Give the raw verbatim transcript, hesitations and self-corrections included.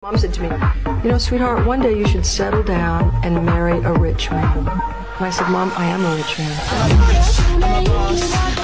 Mom said to me, you know, sweetheart, one day you should settle down and marry a rich man. And I said, Mom, I am a rich man.